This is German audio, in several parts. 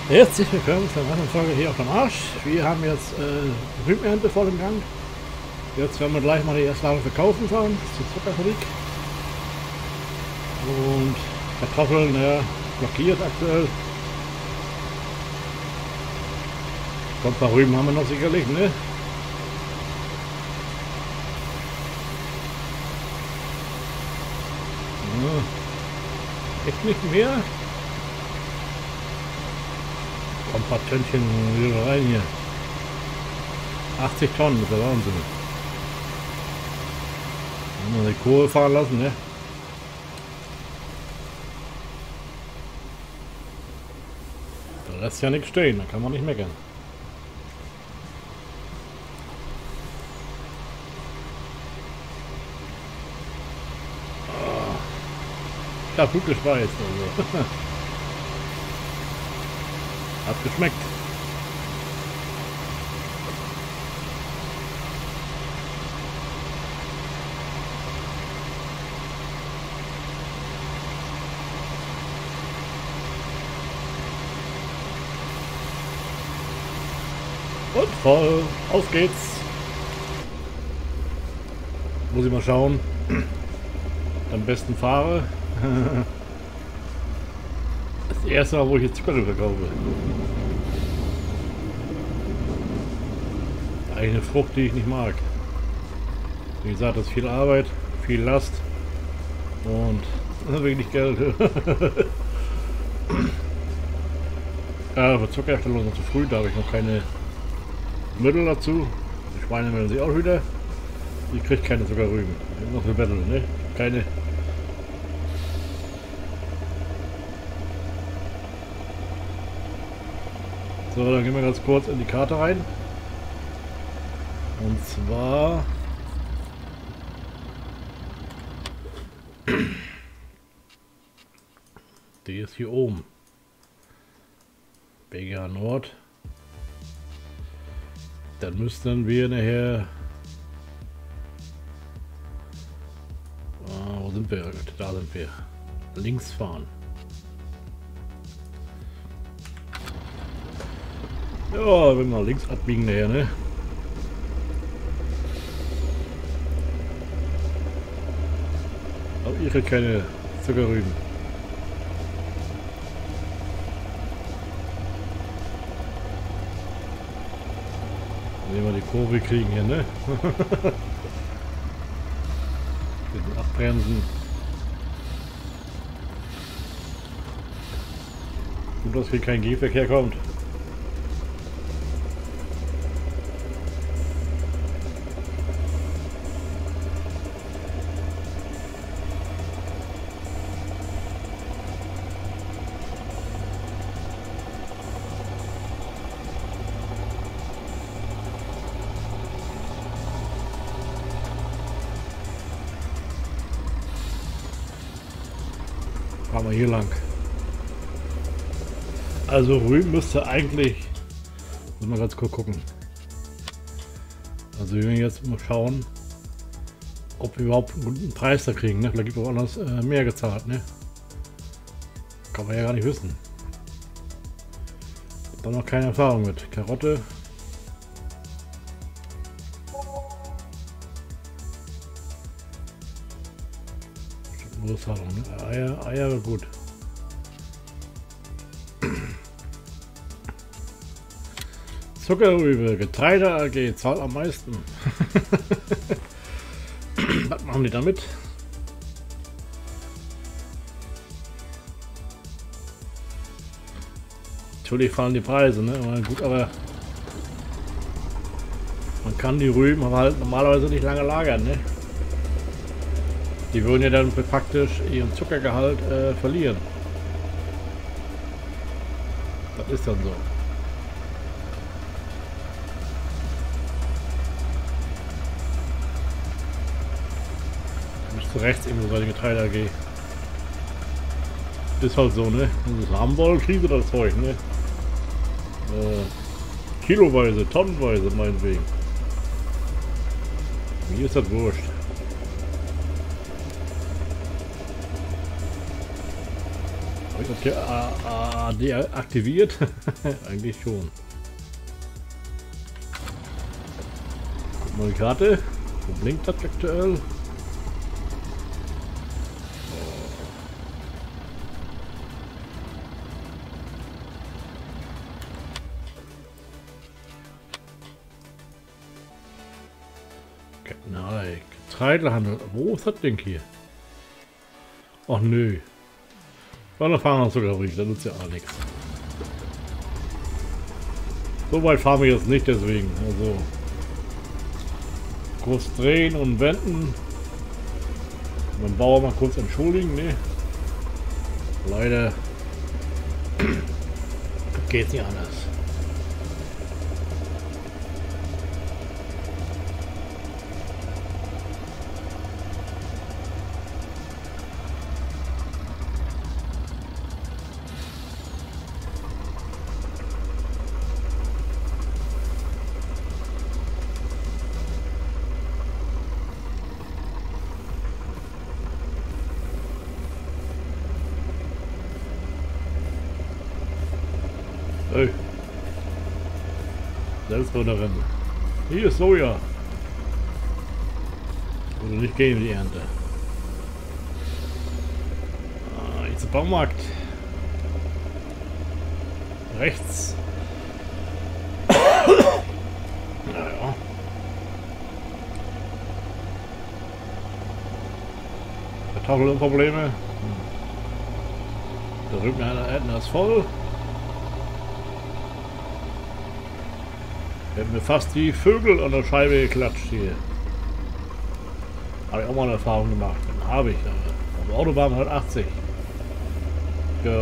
Herzlich willkommen zur neuen Folge hier auf dem Arsch. Wir haben jetzt Rübenernte voll im Gang. Jetzt werden wir gleich mal die erste Ladung verkaufen fahren zur Zuckerfabrik. Und Kartoffeln, ja, blockiert aktuell. Kommt ein paar Rüben haben wir noch sicherlich, ne? Ja. Echt nicht mehr? Kommt ein paar Tönnchen wieder rein hier. 80 Tonnen, ist der Wahnsinn. Wenn wir die Kohle fahren lassen, ne? Da lässt ja nichts stehen, da kann man nicht meckern. Ich hab gut gespeist, also. Hat geschmeckt. Und voll. Auf geht's. Muss ich mal schauen. Am besten fahre. Das erste Mal, wo ich jetzt Zucker verkaufe. Eine Frucht, die ich nicht mag. Wie gesagt, das ist viel Arbeit, viel Last und wenig Geld. Ja, für Zuckerherstellung ist noch zu früh, da habe ich noch keine Mittel dazu. Die Schweine melden sich auch wieder. Ich kriege keine Zuckerrüben. Noch für Battle, ne? Keine. So, dann gehen wir ganz kurz in die Karte rein. Und zwar die ist hier oben. BGH Nord. Dann müssten wir nachher. Wo sind wir? Da sind wir. Links fahren. Ja, wenn wir links abbiegen nachher, ne? Aber ich kriege keine Zuckerrüben. Wenn wir die Kurve kriegen hier, ne? Bisschen abbremsen. Gut, dass hier kein Gehverkehr kommt. Fahren wir hier lang. Also Rüben müsste eigentlich, muss mal ganz kurz gucken. Also wir werden jetzt mal schauen, ob wir überhaupt einen guten Preis da kriegen. Ne? Vielleicht gibt es auch anders mehr gezahlt. Ne? Kann man ja gar nicht wissen. Da noch keine Erfahrung mit. Karotte. Großzahlung, ne? Eier wird gut. Zuckerrübe, Getreide AG zahlt am meisten. Was machen die damit? Natürlich fallen die Preise, ne? Aber gut, aber man kann die Rüben aber halt normalerweise nicht lange lagern, ne? Die würden ja dann praktisch ihren Zuckergehalt verlieren. Das ist dann so. Nicht zu rechts irgendwo bei der Getreide AG. Ist halt so, ne? Wenn sie es haben wollen, kriegen sie das Zeug, ne? Kiloweise, tonnenweise meinetwegen. Mir ist das wurscht. deaktiviert? Eigentlich schon. Guck mal die Karte. Wo blinkt das aktuell? Nein, Getreidehandel. Wo ist das Ding hier? Ach nö. War eine Fahrradfabrik, da nutzt ja auch nichts. So weit fahren wir jetzt nicht, deswegen. Also kurz drehen und wenden. Den Bauer mal kurz entschuldigen, ne? Leider geht's nicht anders. Hey. Selbst runterrennen. Hier ist Soja. Würde nicht gehen, die Ernte. Ah, jetzt der Baumarkt. Rechts. Naja. Kartoffelprobleme. Der Rübenhändler ist voll. Hätten mir fast die Vögel an der Scheibe geklatscht hier. Habe ich auch mal eine Erfahrung gemacht. Dann habe ich. Auf der Autobahn 180. Ja.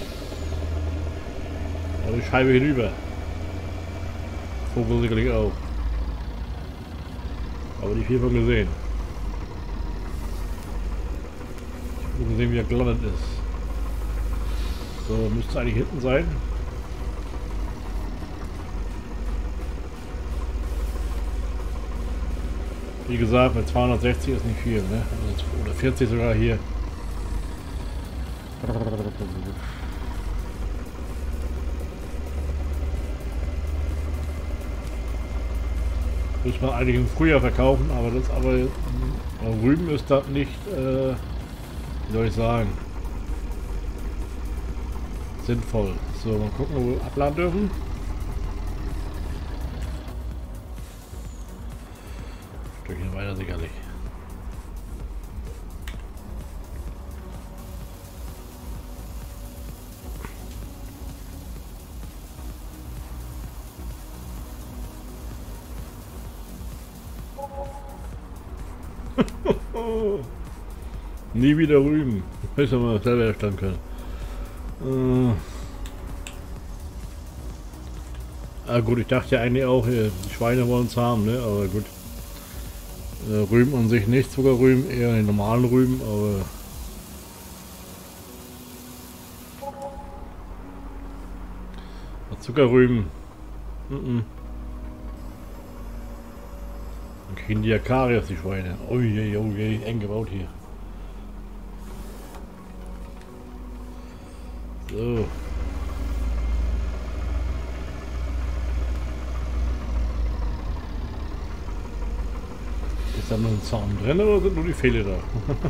Aber die Scheibe hinüber. Vogel sicherlich auch. Aber die vier von gesehen. Ich habe gesehen, wie er gelandet ist. So, müsste eigentlich hinten sein. Wie gesagt, mit 260 ist nicht viel, ne? Oder 40 sogar hier. Müssen wir eigentlich im Frühjahr verkaufen, aber das Rüben ist das nicht, wie soll ich sagen, sinnvoll. So, mal gucken, wo wir abladen dürfen. Stückchen weiter sicherlich. Nie wieder Rüben. Hätte man selber erstellen können. Gut, ich dachte ja eigentlich auch, die Schweine wollen es haben, ne? Aber gut. Rüben an sich nicht, Zuckerrüben, eher die normalen Rüben, aber Zuckerrüben. Dann kriegen die ja Karies, die Schweine. Oh je, eng gebaut hier. So. Ist da noch ein Zaun drin oder sind nur die Pfähle da?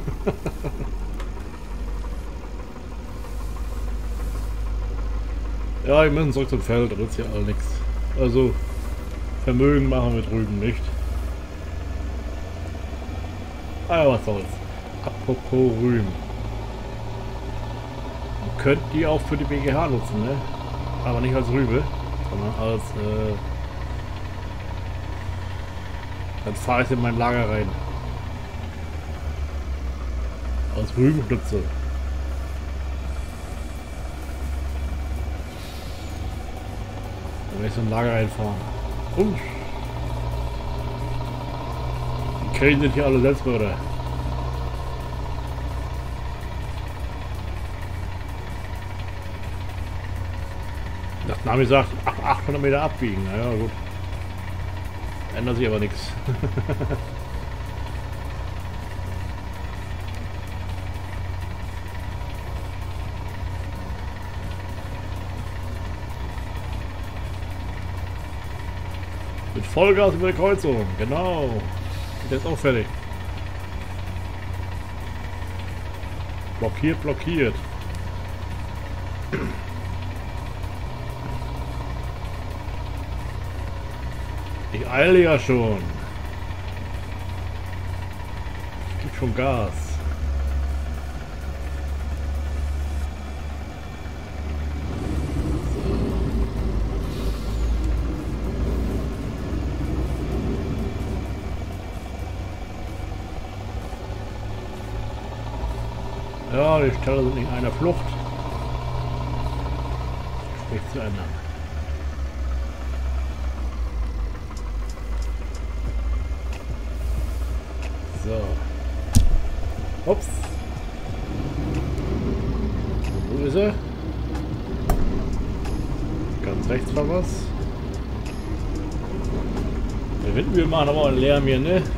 Ja, wir müssen zurück zum Feld, da ist ja all nichts. Also, Vermögen machen wir drüben nicht. Ah ja, was soll's. Apropos Rüben. Man könnte die auch für die BGH nutzen, ne? Aber nicht als Rübe, sondern als, dann fahre ich in mein Lager rein. Als Rübenstütze. Dann werde ich so ein Lager reinfahren. Die Krähen sind hier alle Selbstmörder. Das Name sagt 800 Meter abbiegen. Naja, gut. Ändert sich aber nichts. Mit Vollgas über die Kreuzung. Genau. Geht jetzt auch fertig. Blockiert, blockiert. Ich eile ja schon. Ich gebe schon Gas. Ja, die Stelle sind nicht einer Flucht. Nicht zu ändern. So. Ups. Wo ist er? Ganz rechts war was. Der Windmühlen machen aber einen Lärm hier, ne?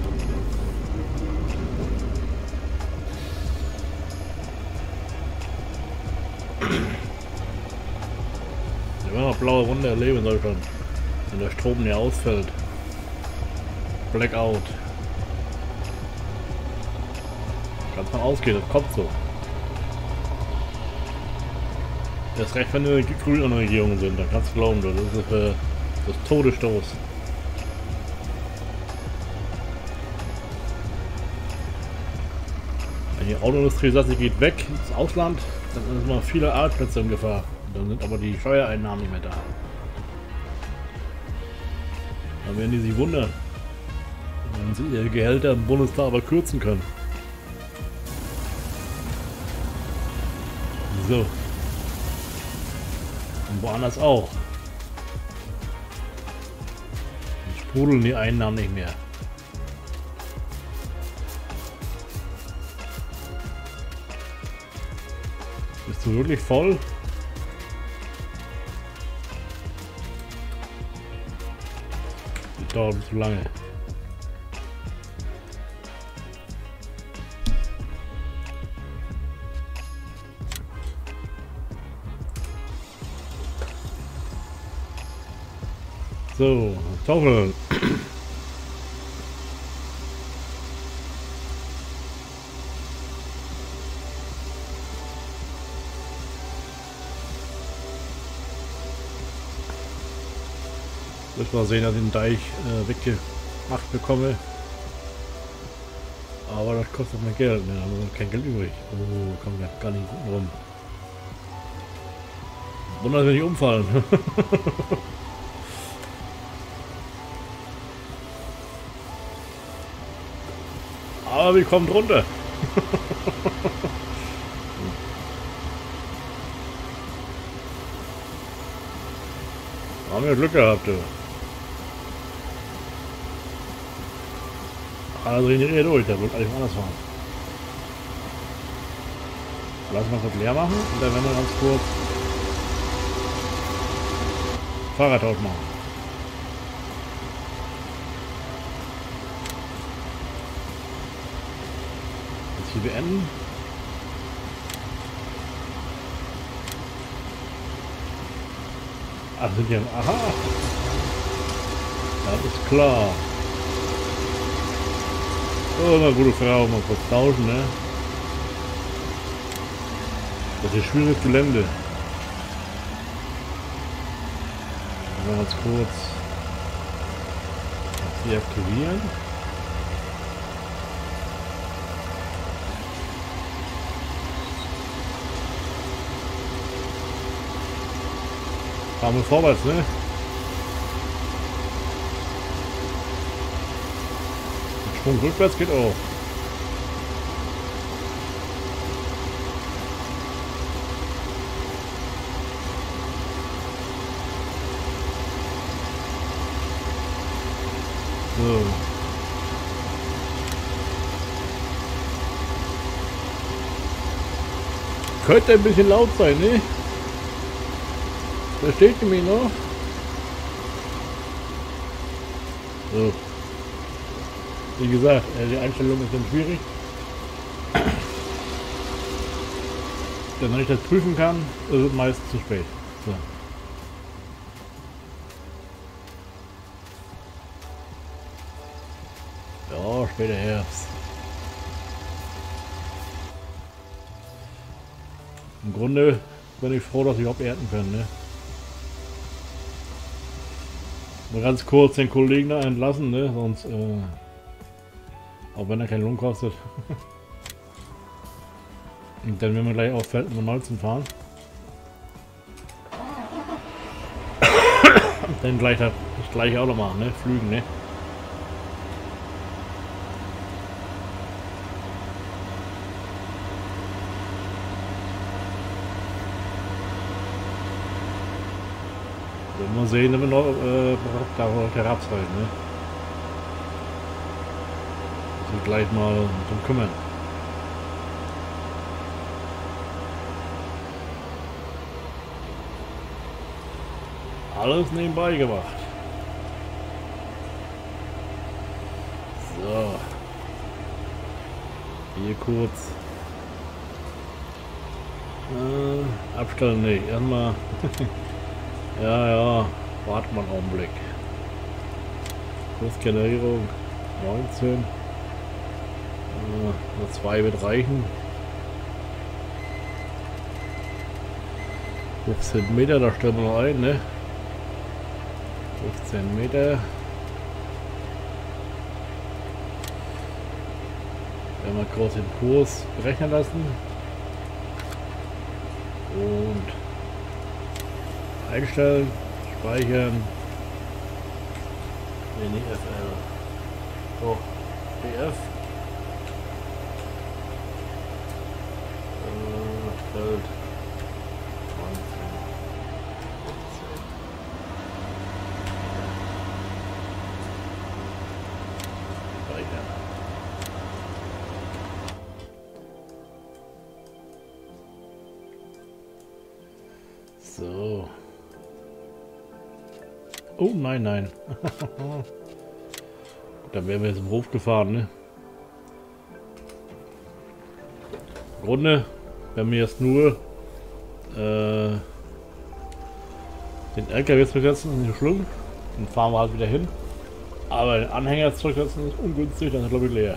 Wenn man blaue Runde erleben soll schon, wenn der Strom nicht ausfällt. Blackout. Kannst mal ausgehen, das kommt so. Das ist recht, wenn wir grün an der Regierung sind, dann kannst du glauben, das ist das Todesstoß. Wenn die Autoindustrie sagt, sie geht weg ins Ausland, dann sind mal viele Arbeitsplätze in Gefahr. Dann sind aber die Steuereinnahmen nicht mehr da. Dann werden die sich wundern, wenn sie ihre Gehälter im Bundestag aber kürzen können. So. Und woanders auch. Dann sprudeln die Einnahmen nicht mehr. Bist du wirklich voll? Das dauert zu lange. So, Kartoffeln. Müssen wir sehen, dass ich den Deich weggemacht bekomme. Aber das kostet mir Geld, ne? Da haben wir kein Geld übrig. Oh, kommen wir gar nicht gut rum. Wunder, dass wir nicht umfallen. Aber wir kommen drunter. Haben wir Glück gehabt, du. Also drehen die durch, da wird alles anders fahren. Lass mal kurz leer machen und dann werden wir ganz kurz Fahrradtausch machen. Jetzt hier beenden. Ach, sind hier. Aha! Das ist klar. Oh, eine gute Frau, mal kurz tauschen, ne? Das ist schwieriges Gelände. Mal ganz kurz deaktivieren. Fahren wir vorwärts, ne? Sprung rückwärts geht auch. So. Könnte ein bisschen laut sein, ne? Versteht ihr mich noch? So. Wie gesagt, die Einstellung ist dann schwierig. Denn wenn ich das prüfen kann, ist es meist zu spät. So. später Herbst. Im Grunde bin ich froh, dass ich überhaupt ernten kann, ne? Mal ganz kurz den Kollegen da entlassen, ne? Sonst, auch wenn er keinen Lohn kostet. Und dann werden wir gleich auf Feld Nummer 19 fahren. Und dann gleich das gleiche auch noch machen, ne? Flügen, ne? Mal sehen, wenn wir noch da der Raps rein, ne? Also gleich mal drum kümmern. Alles nebenbei gemacht. So. Hier kurz. Abstellen nicht. Erstmal. Ja, warte mal einen Augenblick. Kursgenerierung 19. Nur 2 wird reichen. 15 Meter, da stellen wir noch ein, ne? 15 Meter. Werden wir kurz den Kurs berechnen lassen. Und einstellen, speichern, WNIFL, so, BF, Feld 19, speichern. So. Oh nein, nein. Da wären wir jetzt im Hof gefahren, ne? Im Grunde, wenn wir jetzt nur den LKW zurücksetzen, ist nicht so schlimm. Dann fahren wir halt wieder hin. Aber den Anhänger zurücksetzen ist ungünstig, dann ist glaube ich leer.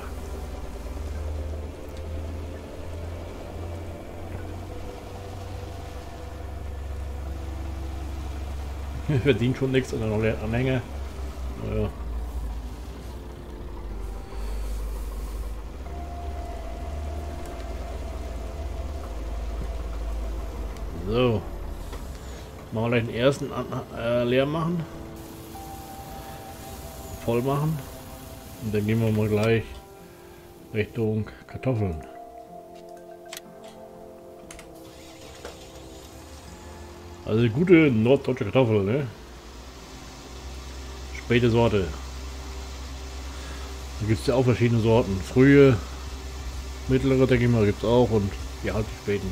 Verdient schon nichts und dann noch leer Anhänger. Naja. So. Machen wir gleich den ersten leer machen. Voll machen. Und dann gehen wir mal gleich Richtung Kartoffeln. Also gute norddeutsche Kartoffel, ne? Späte Sorte. Da gibt es ja auch verschiedene Sorten. Frühe, mittlere, denke ich mal, gibt es auch und ja, halt die späten.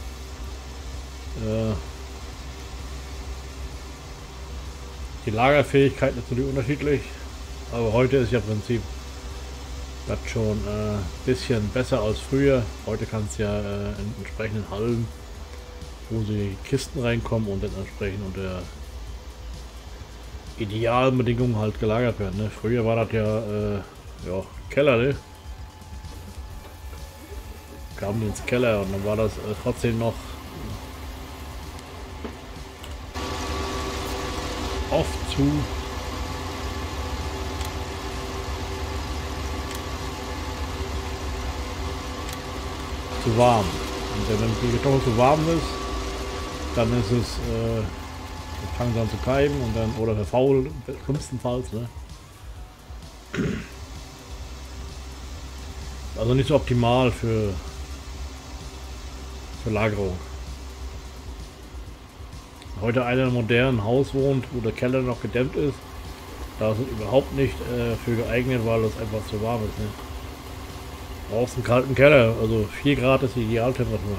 Die Lagerfähigkeit ist natürlich unterschiedlich, aber heute ist ja im Prinzip das schon ein bisschen besser als früher. Heute kann es ja in entsprechenden Hallen, wo die Kisten reinkommen und dann entsprechend unter idealen Bedingungen halt gelagert werden. Ne? Früher war das ja, Keller, ne? Kamen die ins Keller und dann war das trotzdem noch oft zu warm. Und wenn die Kartoffel zu warm ist, dann ist es fangen sie an zu keimen und dann oder verfaulen, schlimmstenfalls, ne? Also nicht so optimal für Lagerung. Heute einer in einem modernen Haus wohnt, wo der Keller noch gedämmt ist, da ist es überhaupt nicht für geeignet, weil es einfach zu warm ist. Ne? Du brauchst einen kalten Keller, also 4 Grad ist die Idealtemperatur.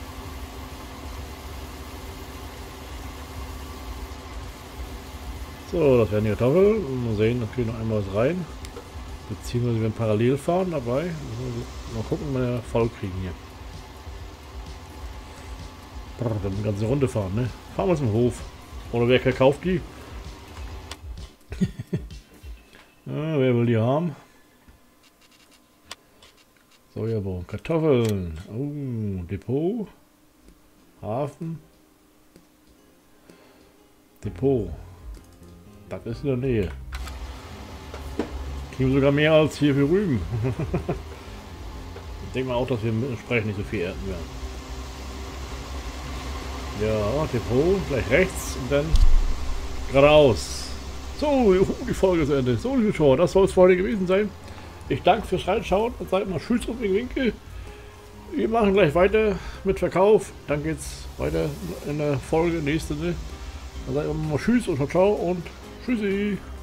So, das wären die Kartoffeln. Mal sehen, da kriegen wir noch einmal was rein. Beziehungsweise wir werden parallel fahren dabei. Mal gucken, wenn wir voll kriegen hier. Brr, wir eine ganze Runde fahren, ne? Fahren wir zum Hof. Oder wer kauft die? Ja, wer will die haben? Sojabohnen, Kartoffeln. Oh, Depot. Hafen. Depot. Das ist in der Nähe. Kriegen wir sogar mehr als hier für Rüben. Ich denke mal auch, dass wir entsprechend nicht so viel ernten werden. Ja, Depot, gleich rechts und dann geradeaus. So, die Folge ist zu Ende. So, liebe Zuschauer, das soll es für heute gewesen sein. Ich danke fürs Reinschauen und sage mal Tschüss und Winke. Wir machen gleich weiter mit Verkauf. Dann geht es weiter in der Folge, nächste. Dann sage ich mal Tschüss und ciao und Tschüssi.